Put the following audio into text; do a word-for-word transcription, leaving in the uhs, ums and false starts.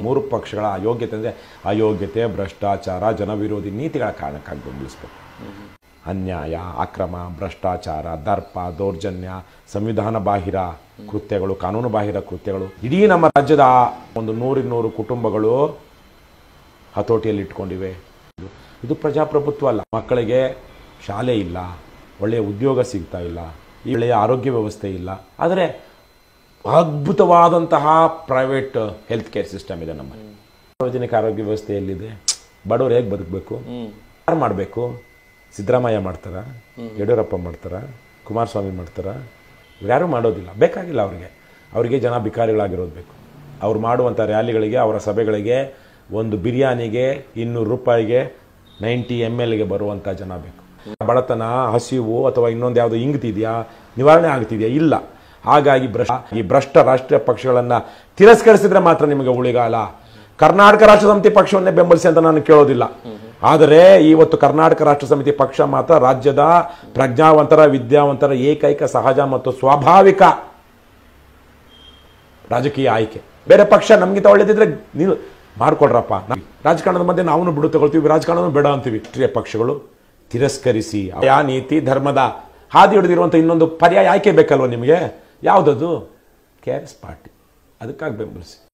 ಮೂರು ಪಕ್ಷಗಳ ಅಯೋಗ್ಯತೆ ಅಂದರೆ ಅಯೋಗ್ಯತೆ, ಭ್ರಷ್ಟಾಚಾರ, ಜನವಿರೋಧಿ ನೀತಿಗಳ ಕಾರಣಕ್ಕಾಗಿ ಬೆಂಬಲಿಸಬೇಕು. ಅನ್ಯಾಯ, ಅಕ್ರಮ, ಭ್ರಷ್ಟಾಚಾರ, ದರ್ಪ, ದೌರ್ಜನ್ಯ, ಸಂವಿಧಾನ ಬಾಹಿರ ಕೃತ್ಯಗಳು, ಕಾನೂನು ಬಾಹಿರ ಕೃತ್ಯಗಳು ಇಡೀ ನಮ್ಮ ರಾಜ್ಯದ ಒಂದು ನೂರಿನ್ನೂರು ಕುಟುಂಬಗಳು ಹತೋಟಿಯಲ್ಲಿ ಇಟ್ಕೊಂಡಿವೆ. ಇದು ಪ್ರಜಾಪ್ರಭುತ್ವ ಅಲ್ಲ. ಮಕ್ಕಳಿಗೆ ಶಾಲೆ ಇಲ್ಲ, ಒಳ್ಳೆಯ ಉದ್ಯೋಗ ಸಿಗ್ತಾ ಇಲ್ಲ, ಒಳ್ಳೆಯ ಆರೋಗ್ಯ ವ್ಯವಸ್ಥೆ ಇಲ್ಲ. ಆದರೆ ಅದ್ಭುತವಾದಂತಹ ಪ್ರೈವೇಟ್ ಹೆಲ್ತ್ ಕೇರ್ ಸಿಸ್ಟಮ್ ಇದೆ ನಮ್ಮಲ್ಲಿ. ಸಾರ್ವಜನಿಕ ಆರೋಗ್ಯ ವ್ಯವಸ್ಥೆ ಎಲ್ಲಿದೆ? ಬಡವರು ಹೇಗೆ ಬದುಕಬೇಕು? ಯಾರು ಮಾಡಬೇಕು? ಸಿದ್ದರಾಮಯ್ಯ ಮಾಡ್ತಾರ, ಯಡಿಯೂರಪ್ಪ ಮಾಡ್ತಾರ, ಕುಮಾರಸ್ವಾಮಿ ಮಾಡ್ತಾರ? ಯಾರೂ ಮಾಡೋದಿಲ್ಲ, ಬೇಕಾಗಿಲ್ಲ ಅವ್ರಿಗೆ. ಅವರಿಗೆ ಜನ ಭಿಕಾರಿಗಳಾಗಿರೋದು ಬೇಕು. ಅವ್ರು ಮಾಡುವಂಥ ರ್ಯಾಲಿಗಳಿಗೆ, ಅವರ ಸಭೆಗಳಿಗೆ ಒಂದು ಬಿರಿಯಾನಿಗೆ ಇನ್ನೂರು ರೂಪಾಯಿಗೆ ನೈಂಟಿ ಎಮ್ ಎಲ್ಗೆ ಬರುವಂಥ ಜನ ಬೇಕು. ಬಡತನ, ಹಸಿವು ಅಥವಾ ಇನ್ನೊಂದು ಯಾವುದೋ ಇಂಗ್ತಿದೆಯಾ, ನಿವಾರಣೆ ಆಗ್ತಿದೆಯಾ? ಇಲ್ಲ. ಹಾಗಾಗಿ ಭ್ರಷ್ಟ ಈ ಭ್ರಷ್ಟ ರಾಷ್ಟ್ರೀಯ ಪಕ್ಷಗಳನ್ನು ತಿರಸ್ಕರಿಸಿದ್ರೆ ಮಾತ್ರ ನಿಮಗೆ ಉಳಿಗಾಲ. ಕರ್ನಾಟಕ ರಾಷ್ಟ್ರ ಸಮಿತಿ ಪಕ್ಷವನ್ನೇ ಬೆಂಬಲಿಸಿ ಅಂತ ನಾನು ಕೇಳೋದಿಲ್ಲ. ಆದರೆ ಇವತ್ತು ಕರ್ನಾಟಕ ರಾಷ್ಟ್ರ ಸಮಿತಿ ಪಕ್ಷ ಮಾತ್ರ ರಾಜ್ಯದ ಪ್ರಜ್ಞಾವಂತರ, ವಿದ್ಯಾವಂತರ ಏಕೈಕ, ಸಹಜ ಮತ್ತು ಸ್ವಾಭಾವಿಕ ರಾಜಕೀಯ ಆಯ್ಕೆ. ಬೇರೆ ಪಕ್ಷ ನಮ್ಗಿಂತ ಒಳ್ಳೇದಿದ್ರೆ ನೀವು ಮಾಡ್ಕೊಳ್ರಪ್ಪ. ರಾಜಕಾರಣದ ಮಧ್ಯೆ ನಾವು ಬಿಡು ತಗೊಳ್ತೀವಿ, ರಾಜಕಾರಣ ಬೇಡ ಅಂತೀವಿ. ರಾಷ್ಟ್ರೀಯ ಪಕ್ಷಗಳು ತಿರಸ್ಕರಿಸಿ ಯಾ ನೀತಿ ಧರ್ಮದ ಹಾದಿ ಹಿಡಿದಿರುವಂಥ ಇನ್ನೊಂದು ಪರ್ಯಾಯ ಆಯ್ಕೆ ಬೇಕಲ್ವ ನಿಮಗೆ? ಯಾವುದದು? K R S party. ಅದಕ್ಕಾಗಿ ಬೆಂಬಲಿಸಿ.